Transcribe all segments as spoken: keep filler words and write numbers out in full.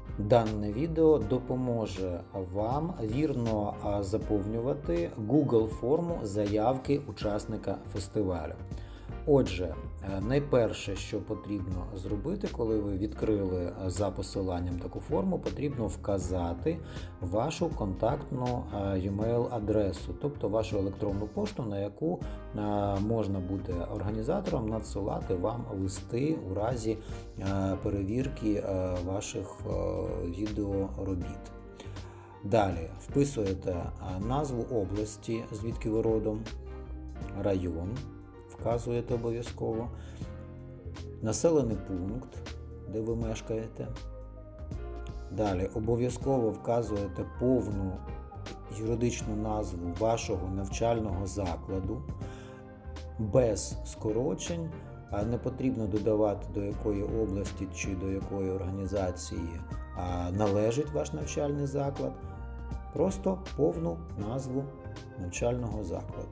Дане відео допоможе вам вірно заповнювати Google форму заявки учасника фестивалю. Отже, найперше, що потрібно зробити, коли ви відкрили за посиланням таку форму, потрібно вказати вашу контактну e-mail адресу, тобто вашу електронну пошту, на яку можна буде організаторам надсилати вам листи у разі перевірки ваших відеоробіт. Далі вписуєте назву області, звідки ви родом, район, вказуєте обов'язково, населений пункт, де ви мешкаєте. Далі обов'язково вказуєте повну юридичну назву вашого навчального закладу, без скорочень, не потрібно додавати, до якої області чи до якої організації належить ваш навчальний заклад, просто повну назву навчального закладу.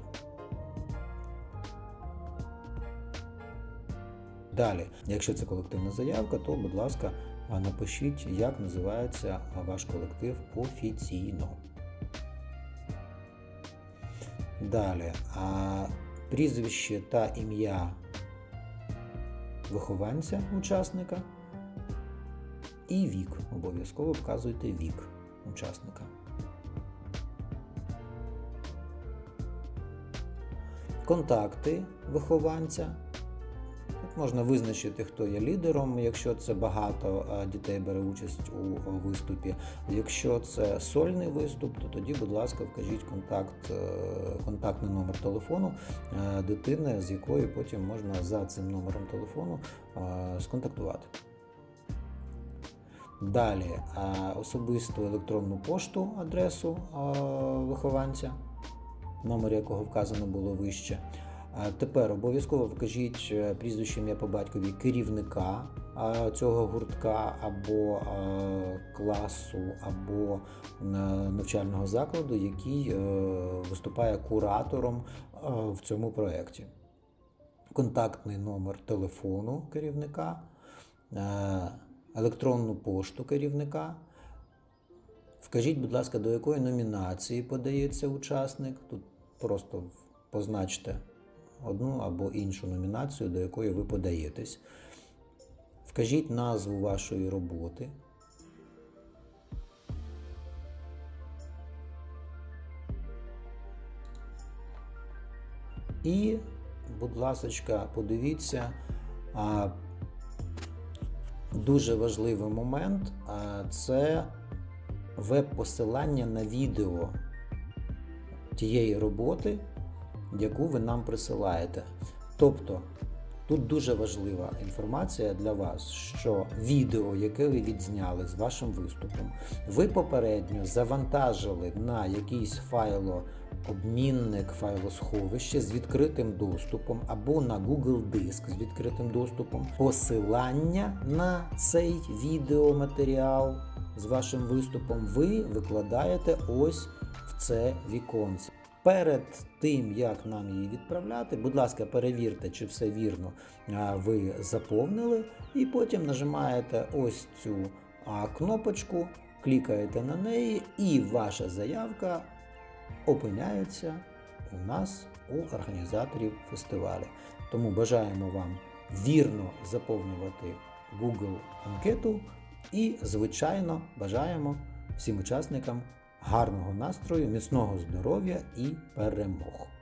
Далі, якщо це колективна заявка, то, будь ласка, напишіть, як називається ваш колектив офіційно. Далі, прізвище та ім'я вихованця, учасника і вік. Обов'язково вказуйте вік учасника. Контакти вихованця. Тут можна визначити, хто є лідером, якщо це багато дітей бере участь у виступі. Якщо це сольний виступ, то тоді, будь ласка, вкажіть контакт, контактний номер телефону дитини, з якою потім можна за цим номером телефону сконтактувати. Далі особисту електронну пошту, адресу вихованця, номер якого вказано було вище. Тепер обов'язково вкажіть прізвище, ім'я по батькові керівника цього гуртка або класу, або навчального закладу, який виступає куратором в цьому проєкті. Контактний номер телефону керівника, електронну пошту керівника. Вкажіть, будь ласка, до якої номінації подається учасник. Тут просто позначте одну або іншу номінацію, до якої ви подаєтесь. Вкажіть назву вашої роботи. І, будь ласочка, подивіться, дуже важливий момент – це веб-посилання на відео тієї роботи, яку ви нам присилаєте. Тобто, тут дуже важлива інформація для вас, що відео, яке ви відзняли з вашим виступом, ви попередньо завантажили на якийсь файлообмінник, файлосховище з відкритим доступом або на Google диск з відкритим доступом. Посилання на цей відеоматеріал з вашим виступом ви викладаєте ось в це віконце. Перед тим, як нам її відправляти, будь ласка, перевірте, чи все вірно ви заповнили, і потім нажимаєте ось цю кнопочку, клікаєте на неї, і ваша заявка опиняється у нас, у організаторів фестивалю. Тому бажаємо вам вірно заповнювати Google анкету і, звичайно, бажаємо всім учасникам гарного настрою, міцного здоров'я і перемог!